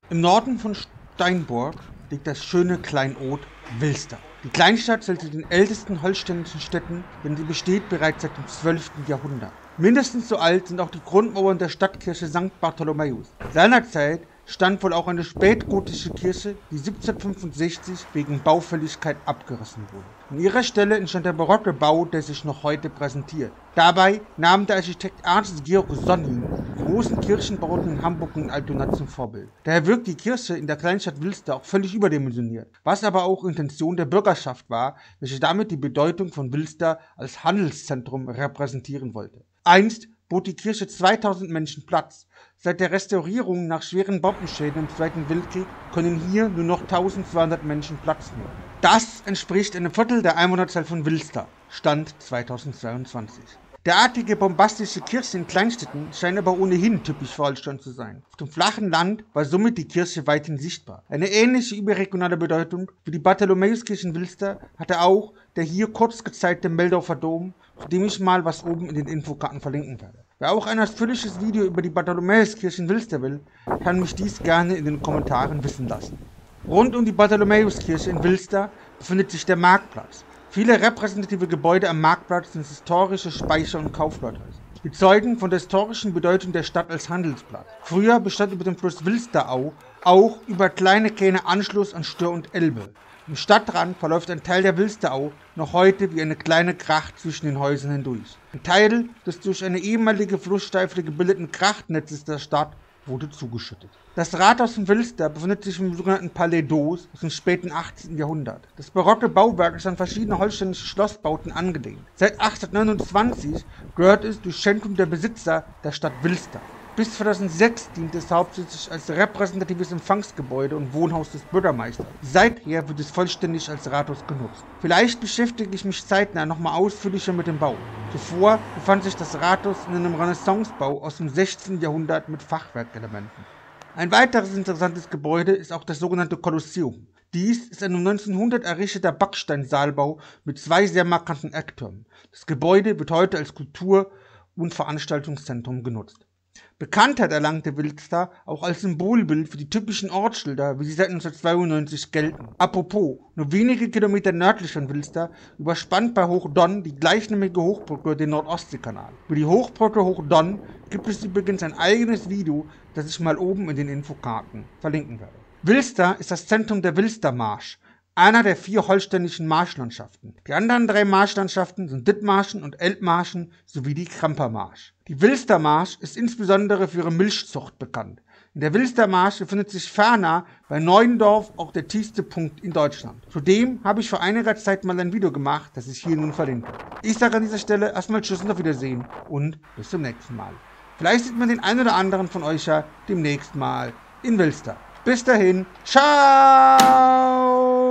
Im Norden von Steinburg liegt das schöne Kleinod Wilster. Die Kleinstadt zählt zu den ältesten holsteinischen Städten, denn sie besteht bereits seit dem 12. Jahrhundert. Mindestens so alt sind auch die Grundmauern der Stadtkirche St. Bartholomäus. Seinerzeit stand wohl auch eine spätgotische Kirche, die 1765 wegen Baufälligkeit abgerissen wurde. An ihrer Stelle entstand der barocke Bau, der sich noch heute präsentiert. Dabei nahm der Architekt Ernst Georg Sonnin die großen Kirchenbauten in Hamburg und Altona zum Vorbild. Daher wirkt die Kirche in der Kleinstadt Wilster auch völlig überdimensioniert, was aber auch Intention der Bürgerschaft war, welche damit die Bedeutung von Wilster als Handelszentrum repräsentieren wollte. Einst bot die Kirche 2000 Menschen Platz. Seit der Restaurierung nach schweren Bombenschäden im Zweiten Weltkrieg können hier nur noch 1200 Menschen Platz nehmen. Das entspricht einem Viertel der Einwohnerzahl von Wilster, Stand 2022. Derartige bombastische Kirchen in Kleinstädten scheinen aber ohnehin typisch für Holstein zu sein. Auf dem flachen Land war somit die Kirche weithin sichtbar. Eine ähnliche überregionale Bedeutung wie die Bartholomäuskirche in Wilster hatte auch der hier kurz gezeigte Meldorfer Dom, zu dem ich mal was oben in den Infokarten verlinken werde. Wer auch ein ausführliches Video über die Bartholomäuskirche in Wilster will, kann mich dies gerne in den Kommentaren wissen lassen. Rund um die Bartholomäuskirche in Wilster befindet sich der Marktplatz. Viele repräsentative Gebäude am Marktplatz sind historische Speicher- und Kaufleuthäuser. Die zeugen von der historischen Bedeutung der Stadt als Handelsplatz. Früher bestand über dem Fluss Wilsterau auch über kleine Kähne Anschluss an Stör und Elbe. Im Stadtrand verläuft ein Teil der Wilsterau noch heute wie eine kleine Gracht zwischen den Häusern hindurch. Ein Teil des durch eine ehemalige Flussstaifel gebildeten Krachtnetzes der Stadt wurde zugeschüttet. Das Rathaus in Wilster befindet sich im sogenannten Palais d'Eaux aus dem späten 18. Jahrhundert. Das barocke Bauwerk ist an verschiedene holsteinische Schlossbauten angelehnt. Seit 1829 gehört es durch Schenkung der Besitzer der Stadt Wilster. Bis 2006 diente es hauptsächlich als repräsentatives Empfangsgebäude und Wohnhaus des Bürgermeisters. Seither wird es vollständig als Rathaus genutzt. Vielleicht beschäftige ich mich zeitnah nochmal ausführlicher mit dem Bau. Zuvor befand sich das Rathaus in einem Renaissancebau aus dem 16. Jahrhundert mit Fachwerkelementen. Ein weiteres interessantes Gebäude ist auch das sogenannte Kolosseum. Dies ist ein um 1900 errichteter Backsteinsaalbau mit zwei sehr markanten Ecktürmen. Das Gebäude wird heute als Kultur- und Veranstaltungszentrum genutzt. Bekanntheit erlangte Wilster auch als Symbolbild für die typischen Ortsschilder, wie sie seit 1992 gelten. Apropos, nur wenige Kilometer nördlich von Wilster überspannt bei Hochdonn die gleichnamige Hochbrücke den Nordostseekanal. Über die Hochbrücke Hochdonn gibt es übrigens ein eigenes Video, das ich mal oben in den Infokarten verlinken werde. Wilster ist das Zentrum der Wilstermarsch, einer der 4 holsteinischen Marschlandschaften. Die anderen 3 Marschlandschaften sind Dithmarschen und Elbmarschen sowie die Krempermarsch. Die Wilstermarsch ist insbesondere für ihre Milchzucht bekannt. In der Wilstermarsch befindet sich ferner bei Neuendorf auch der tiefste Punkt in Deutschland. Zudem habe ich vor einiger Zeit mal ein Video gemacht, das ich hier nun verlinke. Ich sage an dieser Stelle erstmal Tschüss und auf Wiedersehen und bis zum nächsten Mal. Vielleicht sieht man den einen oder anderen von euch ja demnächst mal in Wilster. Bis dahin, ciao!